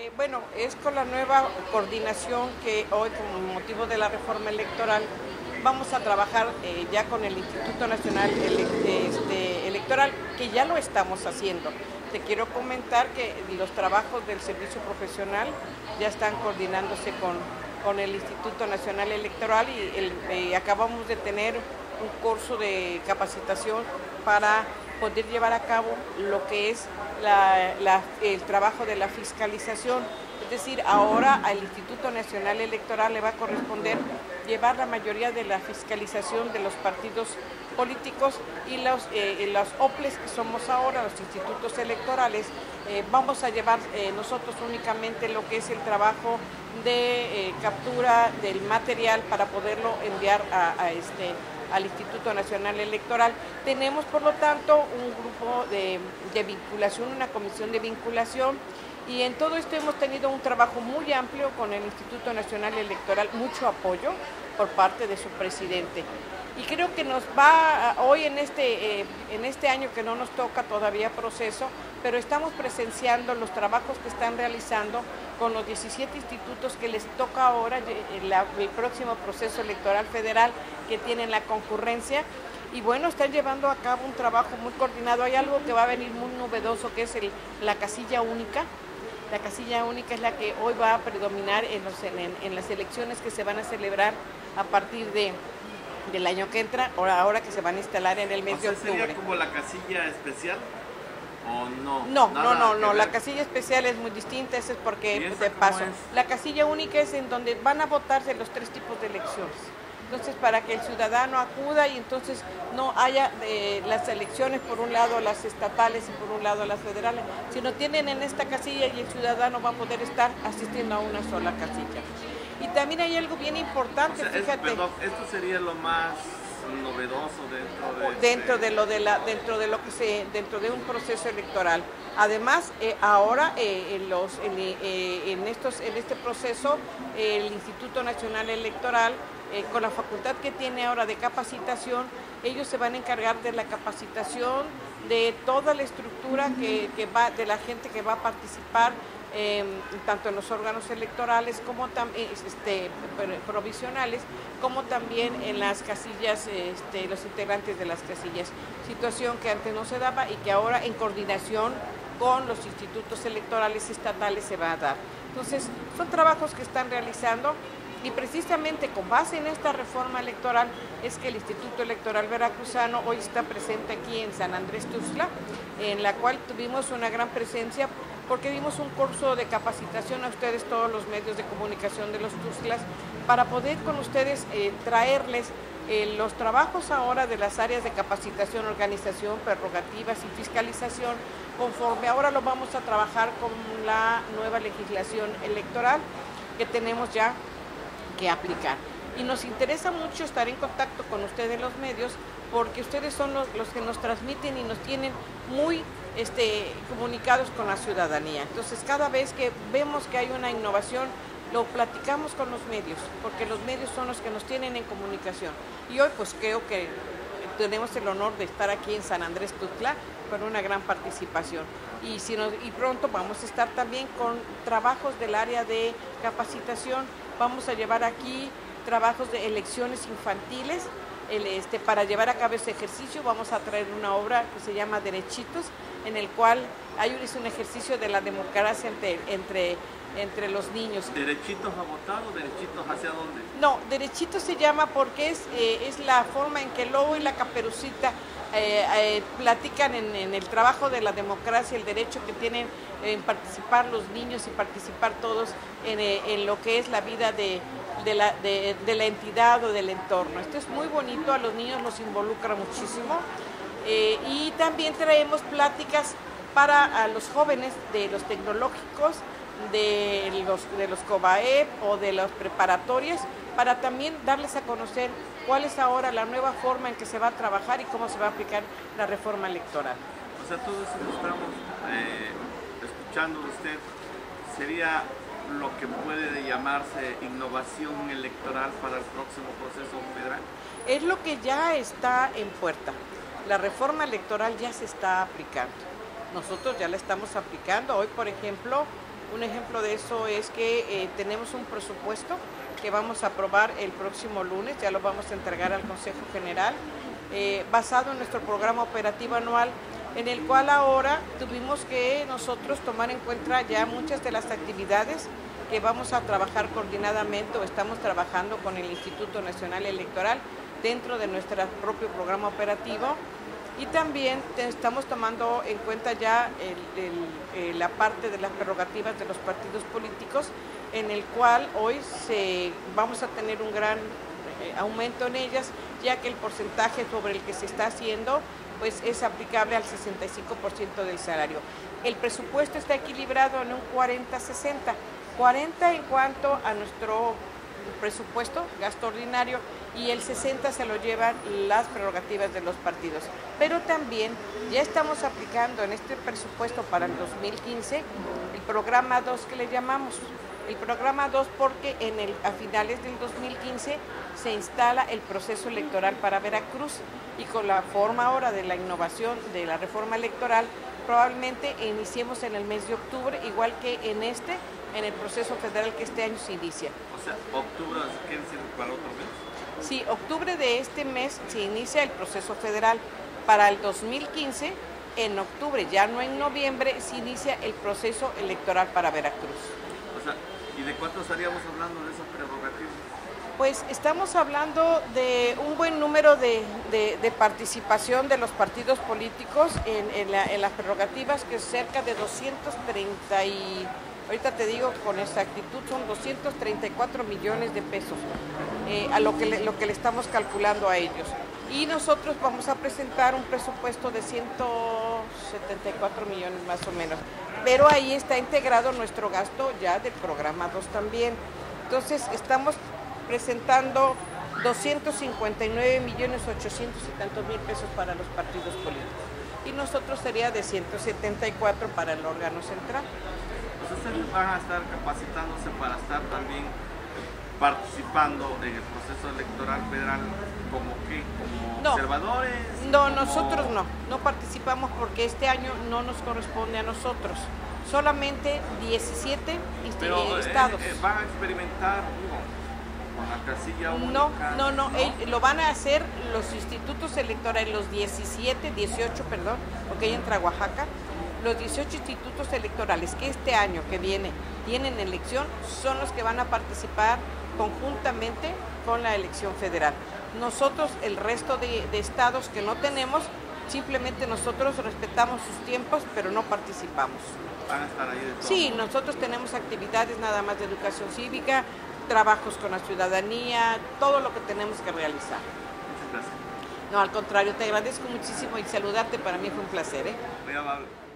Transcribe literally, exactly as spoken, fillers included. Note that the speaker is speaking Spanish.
Eh, bueno, es con la nueva coordinación que hoy, con motivo de la reforma electoral, vamos a trabajar eh, ya con el Instituto Nacional Ele este, Electoral, que ya lo estamos haciendo. Te quiero comentar que los trabajos del servicio profesional ya están coordinándose con, con el Instituto Nacional Electoral y el, eh, acabamos de tener un curso de capacitación para poder llevar a cabo lo que es la, la, el trabajo de la fiscalización. Es decir, ahora al Instituto Nacional Electoral le va a corresponder llevar la mayoría de la fiscalización de los partidos políticos y los, eh, los O P L E S que somos ahora, los institutos electorales. Eh, vamos a llevar eh, nosotros únicamente lo que es el trabajo de eh, captura del material para poderlo enviar a, a este al Instituto Nacional Electoral. Tenemos, por lo tanto, un grupo de, de vinculación, una comisión de vinculación, y en todo esto hemos tenido un trabajo muy amplio con el Instituto Nacional Electoral, mucho apoyo por parte de su presidente. Y creo que nos va, hoy en este, eh, en este año que no nos toca todavía proceso, pero estamos presenciando los trabajos que están realizando con los diecisiete institutos que les toca ahora el, el próximo proceso electoral federal, que tienen la concurrencia. Y bueno, están llevando a cabo un trabajo muy coordinado. Hay algo que va a venir muy novedoso, que es el, la casilla única. La casilla única es la que hoy va a predominar en, los, en, en las elecciones que se van a celebrar a partir de, del año que entra, ahora, ahora que se van a instalar en el mes o sea, de octubre. ¿Sería como la casilla especial o no? No, no, no, no, la casilla especial es muy distinta, eso es porque de paso. Es? La casilla única es en donde van a votarse los tres tipos de elecciones. Entonces, para que el ciudadano acuda y entonces no haya eh, las elecciones, por un lado las estatales y por un lado las federales, sino tienen en esta casilla y el ciudadano va a poder estar asistiendo a una sola casilla. Y también hay algo bien importante, o sea, fíjate. Es, perdón, esto sería lo más novedoso dentro de dentro este... de lo de la dentro de lo que se dentro de un proceso electoral. Además, eh, ahora eh, en los en, eh, en estos en este proceso eh, el Instituto Nacional Electoral, eh, con la facultad que tiene ahora de capacitación, ellos se van a encargar de la capacitación de toda la estructura que, que va de la gente que va a participar, Eh, tanto en los órganos electorales como también este, provisionales, como también en las casillas, este, los integrantes de las casillas, situación que antes no se daba y que ahora en coordinación con los institutos electorales estatales se va a dar. Entonces, son trabajos que están realizando y precisamente con base en esta reforma electoral es que el Instituto Electoral Veracruzano hoy está presente aquí en San Andrés Tuxtla, en la cual tuvimos una gran presencia porque dimos un curso de capacitación a ustedes, todos los medios de comunicación de los Tuxtlas, para poder con ustedes eh, traerles eh, los trabajos ahora de las áreas de capacitación, organización, prerrogativas y fiscalización, conforme ahora lo vamos a trabajar con la nueva legislación electoral que tenemos ya que aplicar. Y nos interesa mucho estar en contacto con ustedes los medios, porque ustedes son los, los que nos transmiten y nos tienen muy este, comunicados con la ciudadanía. Entonces, cada vez que vemos que hay una innovación, lo platicamos con los medios, porque los medios son los que nos tienen en comunicación. Y hoy pues creo que tenemos el honor de estar aquí en San Andrés Tuxtla con una gran participación. Y, si nos, y pronto vamos a estar también con trabajos del área de capacitación. Vamos a llevar aquí trabajos de elecciones infantiles. El, este, para llevar a cabo ese ejercicio vamos a traer una obra que se llama Derechitos, en el cual hay un, es un ejercicio de la democracia entre, entre, entre los niños. ¿Derechitos a votar o derechitos hacia dónde? No, Derechitos se llama porque es, eh, es la forma en que el lobo y la caperucita eh, eh, platican en, en el trabajo de la democracia, el derecho que tienen en participar los niños y participar todos en, eh, en lo que es la vida de, de, la, de, de la entidad o del entorno. Esto es muy bonito, a los niños los involucra muchísimo. Eh, y también traemos pláticas para a los jóvenes de los tecnológicos, de los, de los COBAEP o de las preparatorias, para también darles a conocer cuál es ahora la nueva forma en que se va a trabajar y cómo se va a aplicar la reforma electoral. O sea, todo eso que estamos eh, escuchando de usted sería lo que puede llamarse innovación electoral para el próximo proceso federal. Es lo que ya está en puerta. La reforma electoral ya se está aplicando. Nosotros ya la estamos aplicando. Hoy, por ejemplo, Un ejemplo de eso es que eh, tenemos un presupuesto que vamos a aprobar el próximo lunes, ya lo vamos a entregar al Consejo General, eh, basado en nuestro programa operativo anual, en el cual ahora tuvimos que nosotros tomar en cuenta ya muchas de las actividades que vamos a trabajar coordinadamente o estamos trabajando con el Instituto Nacional Electoral dentro de nuestro propio programa operativo, y también estamos tomando en cuenta ya el, el, eh, la parte de las prerrogativas de los partidos políticos, en el cual hoy se, vamos a tener un gran eh, aumento en ellas, ya que el porcentaje sobre el que se está haciendo pues es aplicable al sesenta y cinco por ciento del salario. El presupuesto está equilibrado en un cuarenta sesenta, cuarenta en cuanto a nuestro presupuesto, gasto ordinario, y el sesenta se lo llevan las prerrogativas de los partidos. Pero también ya estamos aplicando en este presupuesto para el dos mil quince el programa dos que le llamamos. El programa dos porque en el, a finales del dos mil quince se instala el proceso electoral para Veracruz, y con la forma ahora de la innovación de la reforma electoral probablemente iniciemos en el mes de octubre, igual que en este, en el proceso federal que este año se inicia. O sea, octubre, ¿quiere decir para otro mes? Sí, octubre de este mes se inicia el proceso federal. Para el dos mil quince, en octubre, ya no en noviembre, se inicia el proceso electoral para Veracruz. O sea, ¿y de cuánto estaríamos hablando de esas prerrogativas? Pues estamos hablando de un buen número de, de, de participación de los partidos políticos en, en, la, en las prerrogativas, que es cerca de doscientos treinta y, ahorita te digo con exactitud, son doscientos treinta y cuatro millones de pesos, eh, a lo que, le, lo que le estamos calculando a ellos. Y nosotros vamos a presentar un presupuesto de ciento setenta y cuatro millones más o menos, pero ahí está integrado nuestro gasto ya del programa dos también. Entonces estamos presentando doscientos cincuenta y nueve millones ochocientos y tantos mil pesos para los partidos políticos, y nosotros sería de ciento setenta y cuatro para el órgano central. Pues ustedes van a estar capacitándose para estar también participando en el proceso electoral federal, ¿como qué? ¿Como no, observadores? No, como... nosotros no, no participamos porque este año no nos corresponde a nosotros, solamente diecisiete Pero, estados. Eh, eh, ¿Van a experimentar con la casilla única? No, no, no, eh, lo van a hacer los institutos electorales, los diecisiete, dieciocho, perdón, porque ahí entra Oaxaca, los dieciocho institutos electorales que este año que viene tienen elección, son los que van a participar conjuntamente con la elección federal. Nosotros, el resto de, de estados que no tenemos, simplemente nosotros respetamos sus tiempos, pero no participamos. ¿Van a estar ahí de todo? Sí, nosotros tenemos actividades nada más de educación cívica, trabajos con la ciudadanía, todo lo que tenemos que realizar. Muchas gracias. No, al contrario, te agradezco muchísimo y saludarte para mí fue un placer, ¿eh? Muy amable.